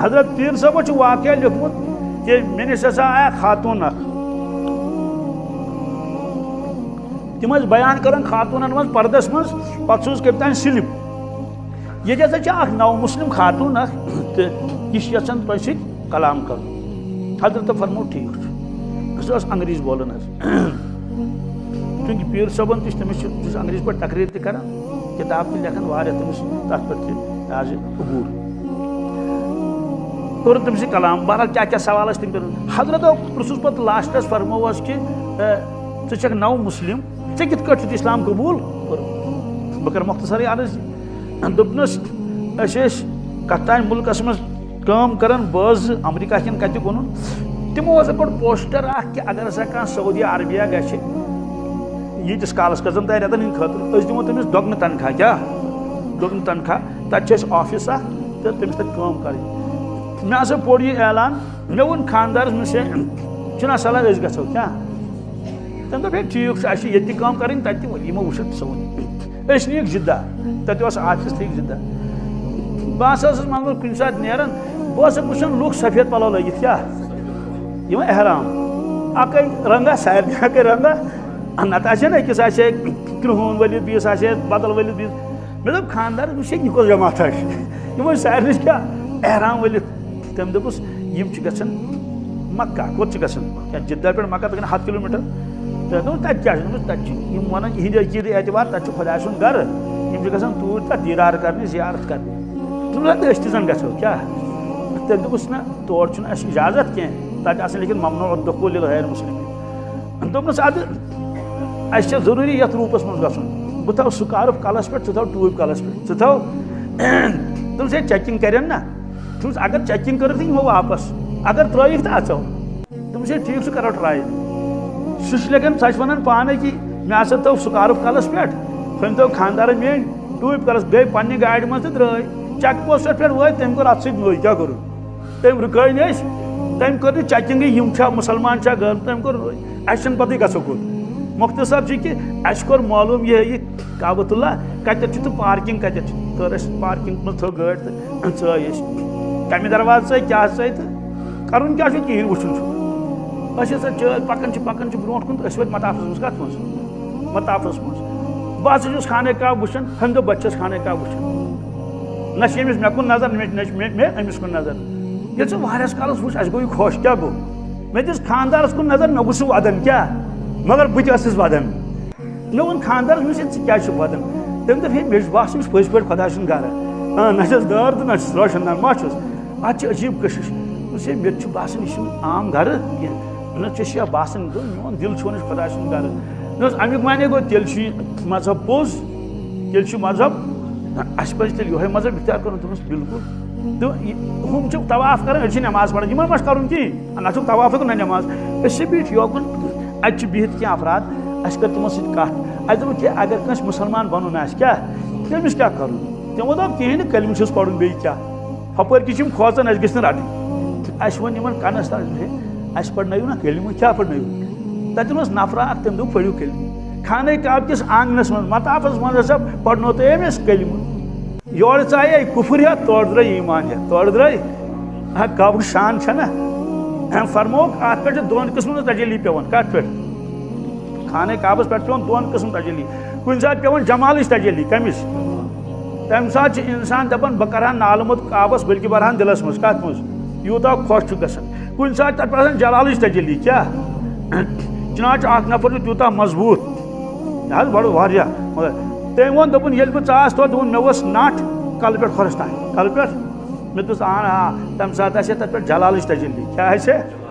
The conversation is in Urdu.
حضرت پیر صاحب واقعہ لکھمت کہ میں نش ہسا آیا خاتون اخ تم بیان کران خاتونن من پردس من پتہ سوز کپتان سلپ یہ ہسا اخ نو مسلم خاتون اخ تو یہ یژھان تہ سۭتۍ کلام کر حضرت فرمو ٹھیک سہ انگریز بولان چونکہ پیر صٲبن تہ تمس انگریز پہ تقریر تہ کران کتاب تہ لکھان واریاہ تمس تتھ پہ تہ آز عبور کور تم سے کلام بہرحال کیا سوال تم کر حضرت پرسوس پہ لاسٹس فرموس کہ ژٕ چھکھ نو مسلم ژےٚ کِتھ کٲٹھۍ چھُتھ اسلام قبول بہ کر مختصر عرض دوٚپنس أسۍ ٲسۍ کتھ تانۍ ملکس منٛز کٲم کران بہٕ ٲسٕس امریکہ کٮ۪ن کتہِ ووٚنُن تمو اوس گۄڈٕ پوسٹر اکھ کہ اگر ہسا کانٛہہ سعودی عربیہ گژھِ ییٖتِس کالس کٔژن تانۍ رٮ۪تن ہٕنٛدِ خٲطرٕ أسۍ دِمو تٔمِس دۄگنہٕ تنخواہ کیٛاہ دۄگنہٕ تنخواہ تتہِ چھُ اَسہِ آفِس اکھ تہٕ تٔمِس تتہِ کٲم کرٕنۍ مےٚ ہسا پوٚر یہِ اعلان مےٚ ووٚن خانٛدارس مےٚ چھُنا صلح أسۍ گژھو کیٛاہ تٔمۍ دوٚپ ہے ٹھیٖک چھُ اَسہِ چھِ ییٚتہِ تہِ کٲم کَرٕنۍ تَتہِ تہِ ؤلۍ یِمو وٕچھِتھ ژٕ ؤنۍ أسۍ نِیِکھ جِدہ تَتہِ اوس آفِس تھٔیِکھ جِدہ بہٕ ہسا ٲسٕس منٛزٕ کُنہِ ساتہٕ نیران بہٕ ٲسٕس وٕچھان لُکھ سفید پَلو لٲگِتھ کیٛاہ یِم احرام اَکٕے رنٛگا سارنٕے اَکٕے رنٛگا نتہٕ آسہِ ہا أکِس آسہِ ہے کرٛہُن ؤلِتھ بیٚیِس آسہِ ہے بدل ؤلِتھ بیٚیِس مےٚ دوٚپ خانٛدارس وٕچھ یہِ کۄس جماعتھا چھِ یِم ٲسۍ سارنٕے کیٛاہ احرام ؤلِتھ تٔمۍ دوٚپُس یِم چھِ گژھان مکہ کوٚت چھِ گژھان کیٛاہ جِدہ پٮ۪ٹھ مکہ تقریٖباً 100 کِلوٗمیٖٹر تہٕ دوٚپُس تَتہِ کیٛاہ چھُ دوٚپُس تَتہِ چھِ یِم وَنان یِہِنٛدِ عقیٖدٕ اعتبار تَتہِ چھُ خۄداے سُنٛد گرٕ یِم چھِ گژھان توٗرۍ تَتھ دیٖدار کَرنہِ زیارت کَرنہِ دوٚپُس أسۍ تہِ زَن گژھو کیٛاہ تٔمۍ دوٚپُس نہ تور چھُنہٕ اَسہِ اِجازت کینٛہہ تَتہِ آسان لیکِن ممنوع الدخول لِلغیر مسلمین دوٚپنَس اَدٕ اَسہِ چھےٚ ضروٗری یَتھ روٗپَس منٛز گژھُن بہٕ تھاو سُکارف کَلَس پٮ۪ٹھ ژٕ تھاو ٹوٗپۍ کَلَس پٮ۪ٹھ ژٕ تھاو دوٚپُس ہے چیکِنٛگ کَرن نا دوٚپُس اگر چیکِنٛگ کٔرٕکھ تہٕ یِمو واپس اگر ترٛٲیِکھ تہٕ اَژو دوٚپُس ہے ٹھیٖک چھُ کَرو ٹراے سُہ چھُ لیکن سۄ چھِ وَنان پانے کہ مےٚ ہسا تھٲو سُکارف کَلَس پٮ۪ٹھ ہُمۍ تھٲو خانٛدارن میٛٲنۍ ٹوٗپۍ کَلَس گٔے پنٛنہِ گاڑِ منٛز تہٕ درٛاے چیک پوسٹَس پٮ۪ٹھ وٲتۍ تٔمۍ کوٚر اَتھ سۭتۍ لٔگۍ کیٛاہ کوٚرُن تٔمۍ رُکٲے نہٕ أسۍ تٔمۍ کٔر نہٕ چیکِنٛگٕے یِم چھا مُسلمان چھا غٲر تٔمۍ کوٚر اَسہِ چھَنہٕ پَتہٕ گژھو کوٚت مختصر چھُ کہِ اَسہِ کوٚر معلوٗم یہِ کعبۃ اللہ کَتٮ۪تھ چھُ تہٕ پارکِنٛگ کَتٮ۪تھ چھِ کٔر اَسہِ پارکِنٛگ منٛز تھٲو گٲڑۍ تہٕ ژٲے أسۍ کَمہِ دروازٕ ژٲے کیٛاہ ژٲے تہٕ کَرُن کیٛاہ چھُ کِہیٖنۍ وٕچھُن چھُ أسۍ ہسا چٲلۍ پَکان چھِ برونٛٹھ کُن تہٕ أسۍ وٲتۍ مطافَس منٛز کَتھ منٛز مطافَس منٛز بہٕ ہسا چھُس خانہ کعبہ وٕچھان ہُمہِ دوٚپ بہٕ تہِ چھَس خانہ کعبہ وٕچھان نہ چھِ أمِس مےٚ کُن نظر نہ چھِ مےٚ أمِس کُن نظر ییٚلہِ ژٕ واریاہَس کالَس وٕچھ اَسہِ گوٚو یہِ خۄش کیٛاہ گوٚو مےٚ دِژ خانٛدارَس کُن نظر مےٚ وٕچھ سُہ وَدان کیٛاہ مگر بہٕ تہِ ٲسٕس وَدان مےٚ ووٚن خانٛدارَس مےٚ ژٕ کیٛازِ چھُکھ وَدان تٔمۍ دوٚپ ہے مےٚ چھُ باسان یہِ چھُ پٔزۍ پٲٹھۍ خۄداے سُنٛد گرٕ نہ چھَس دٲر تہٕ نہ چھُس روشن دان ما چھُس اَتھ چھِ عجیٖب کٔشِش دوٚپُس ہے مےٚ تہِ چھُ باسان یہِ چھُنہٕ عام گرٕ کینٛہہ نہ ژےٚ چھُیا باسان میون دِل چھُ وَنان یہِ چھُ خۄداے سُنٛد گرٕ دوٚپُس اَمیُک معنی گوٚو تیٚلہِ چھُ یہِ مذہب پوٚز تیٚلہِ چھُ مذہب اَسہِ پَزِ تیٚلہِ یِہوٚے مذہب اختیار کَرُن دوٚپمَس بِلکُل تہٕ ہُم چھِ طواف کَران أسۍ چھِ نٮ۪ماز پَران یِمن ما چھُ کَرُن کِہیٖنۍ نہ چھُکھ طواف نہ نٮ۪ماز أسۍ چھِ بیٖٹھۍ یوکُن اَتہِ چھِ بِہِتھ کینٛہہ افراد اَسہِ کٔر تِمو سۭتۍ کَتھ اَسہِ دوٚپُکھ کہِ اگر کٲنٛسہِ مُسلمان بَنُن آسہِ کیٛاہ تٔمِس کیٛاہ کَرُن تِمو دوٚپ کِہیٖنۍ نہٕ کلمہٕ چھُس پَرُن بیٚیہِ کیٛاہ ہُپٲرۍ کِنۍ چھِ یِم کھوژان اَسہِ گٔژھۍ نہٕ رَٹٕنۍ اَسہِ ووٚن یِمن کَنَس تل اَسہِ پَرنٲیِو نا کلمہٕ کیٛاہ پَرنٲیِو تَتٮ۪ن اوس نفرا اکھ تٔمۍ دوٚپ پٔرِو کلمہٕ خانہ کعبہ کِس آنٛگنَس منٛز مطافَس منٛز ہسا پَرنو تۄہہِ أمِس کلمہٕ یورٕ ژایے کُفُر ہٮ۪تھ تورٕ درٛاے ایٖمان ہٮ۪تھ تورٕ درٛاے کعبُک شان چھَنا أمۍ فرمووُکھ اَتھ پٮ۪ٹھ چھِ 2 قٕسمَن ہٕنٛز تجلی پٮ۪وان کَتھ پٮ۪ٹھ خانہ کعبَس پٮ۪ٹھ پٮ۪وان 2 قٕسٕم تجلی کُنہِ ساتہٕ پٮ۪وان جمالٕچ تجلی کٔمِس تَمہِ ساتہٕ چھِ اِنسان دَپان بہٕ کَرٕ ہا نالہٕ موٚت کعبَس بٔلکہِ بَرٕہَن دِلَس منٛز کَتھ منٛز یوٗتاہ خۄش چھُ گژھان کُنہِ ساتہٕ تَتھ پٮ۪ٹھ آسان جلالٕچ تجلی کیٛاہ جِناب چھُ اکھ نفر چھُ تیوٗتاہ مضبوٗط یہِ حظ بَڑٕ واریاہ مگر تٔمۍ ووٚن دوٚپُن ییٚلہِ بہٕ ژاس تور دوٚپُن مےٚ ؤژھ نَٹھ کَلہٕ پٮ۪ٹھ کھۄرَس تانۍ کَلہٕ پٮ۪ٹھ مےٚ دوٚپُس اہن تَمہِ ساتہٕ آسہِ ہے تَتھ پٮ۪ٹھ جلالٕچ تجلی کیٛاہ آسہِ ہے